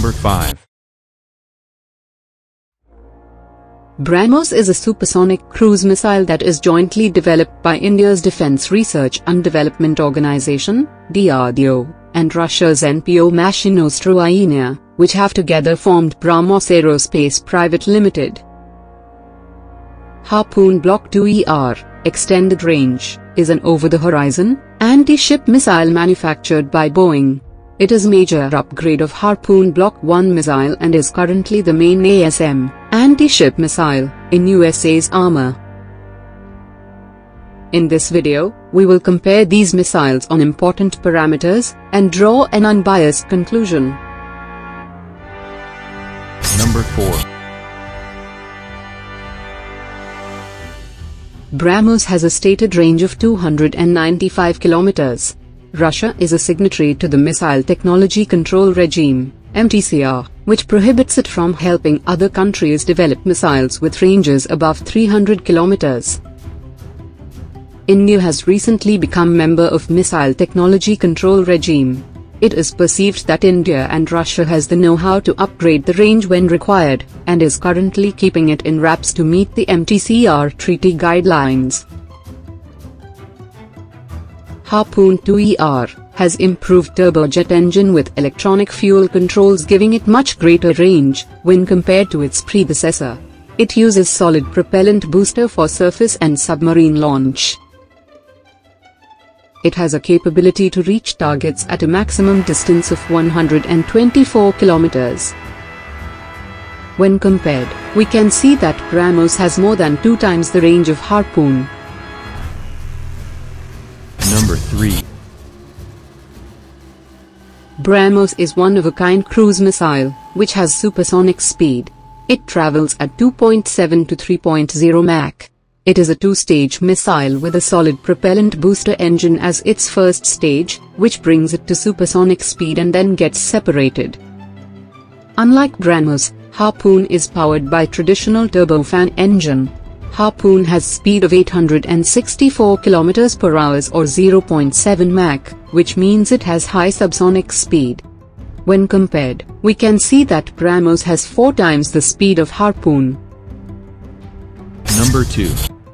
Number 5. BrahMos is a supersonic cruise missile that is jointly developed by India's Defence Research and Development Organization, DRDO, and Russia's NPO Mashinostroeyenia, which have together formed BrahMos Aerospace Private Limited. HARPOON Block II ER, Extended Range, is an over-the-horizon, anti-ship missile manufactured by Boeing. It is a major upgrade of HARPOON Block I missile and is currently the main ASM, anti-ship missile, in USA's armor. In this video, we will compare these missiles on important parameters, and draw an unbiased conclusion. Number 4. BrahMos has a stated range of 295 kilometers. Russia is a signatory to the Missile Technology Control Regime, MTCR, which prohibits it from helping other countries develop missiles with ranges above 300 kilometers. India has recently become member of Missile Technology Control Regime. It is perceived that India and Russia has the know-how to upgrade the range when required, and is currently keeping it in wraps to meet the MTCR treaty guidelines. HARPOON II ER has improved turbojet engine with electronic fuel controls, giving it much greater range when compared to its predecessor. It uses solid propellant booster for surface and submarine launch. It has a capability to reach targets at a maximum distance of 124 kilometers. When compared, we can see that BrahMos has more than 2 times the range of HARPOON. Number 3. BrahMos is one-of-a-kind cruise missile, which has supersonic speed. It travels at 2.7 to 3.0 Mach. It is a 2-stage missile with a solid propellant booster engine as its first stage, which brings it to supersonic speed and then gets separated. Unlike BrahMos, HARPOON is powered by traditional turbofan engine. HARPOON has speed of 864 km/h or 0.7 Mach, which means it has high subsonic speed. When compared, we can see that BrahMos has 4 times the speed of HARPOON. Number 2.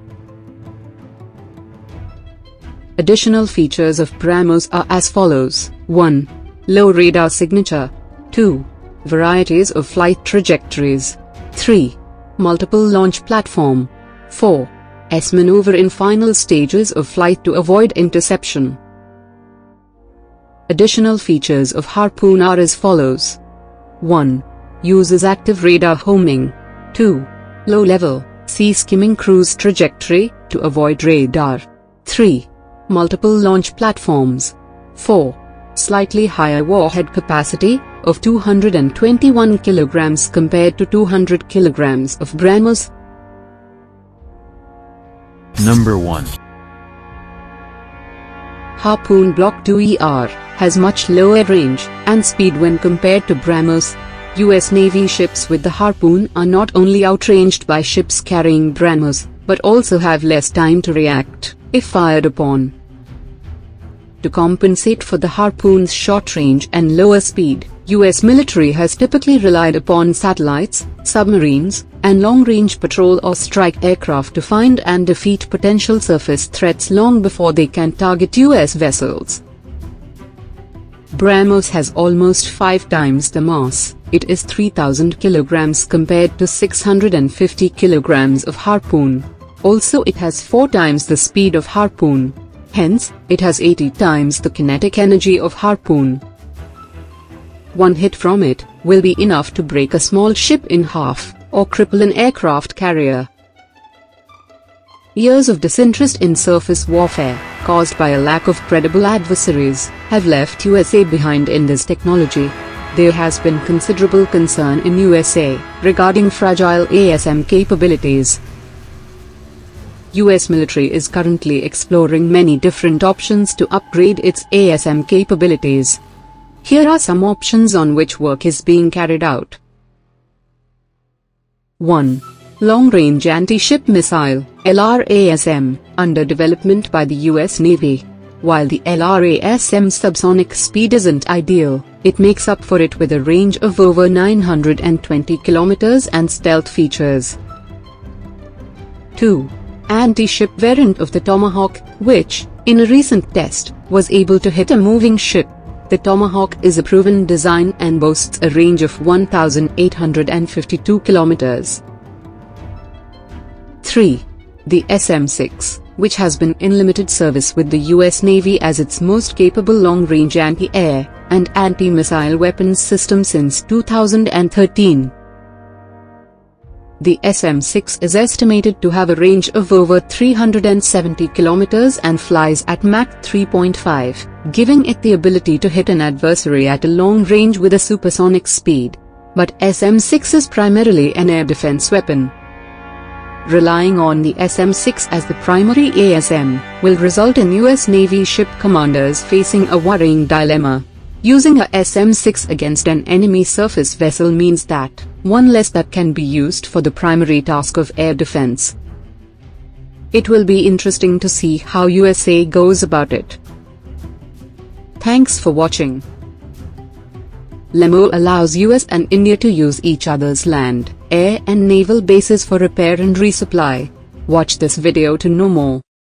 Additional features of BrahMos are as follows: 1. Low radar signature. 2. Varieties of flight trajectories. 3. Multiple launch platform. 4. S-maneuver in final stages of flight to avoid interception. Additional features of HARPOON are as follows: 1. Uses active radar homing. 2. Low-level, sea skimming cruise trajectory, to avoid radar. 3. Multiple launch platforms. 4. Slightly higher warhead capacity, of 221 kg compared to 200 kg of BrahMos. Number 1. HARPOON Block II ER has much lower range and speed when compared to BrahMos. US Navy ships with the HARPOON are not only outranged by ships carrying BrahMos, but also have less time to react if fired upon. To compensate for the HARPOON's short range and lower speed, US military has typically relied upon satellites, submarines, and long-range patrol or strike aircraft to find and defeat potential surface threats long before they can target US vessels. BrahMos has almost 5 times the mass. It is 3,000 kilograms compared to 650 kilograms of HARPOON. Also, it has 4 times the speed of HARPOON. Hence, it has 80 times the kinetic energy of HARPOON. One hit from it will be enough to break a small ship in half, or cripple an aircraft carrier. Years of disinterest in surface warfare, caused by a lack of credible adversaries, have left USA behind in this technology. There has been considerable concern in USA regarding fragile ASM capabilities. US military is currently exploring many different options to upgrade its ASM capabilities. Here are some options on which work is being carried out. 1. Long-Range Anti-Ship Missile, LRASM, under development by the US Navy. While the LRASM subsonic speed isn't ideal, It makes up for it with a range of over 920 kilometers and stealth features. 2. Anti-ship variant of the Tomahawk, which, in a recent test, was able to hit a moving ship. The Tomahawk is a proven design and boasts a range of 1,852 kilometers. 3. The SM-6, which has been in limited service with the US Navy as its most capable long-range anti-air and anti-missile weapons system since 2013. The SM-6 is estimated to have a range of over 370 kilometers and flies at Mach 3.5, giving it the ability to hit an adversary at a long range with a supersonic speed. But SM-6 is primarily an air defense weapon. Relying on the SM-6 as the primary ASM will result in US Navy ship commanders facing a worrying dilemma. Using a SM-6 against an enemy surface vessel means that one less that can be used for the primary task of air defense. It will be interesting to see how USA goes about it. Thanks for watching. LEMO allows US and India to use each other's land, air and naval bases for repair and resupply. Watch this video to know more.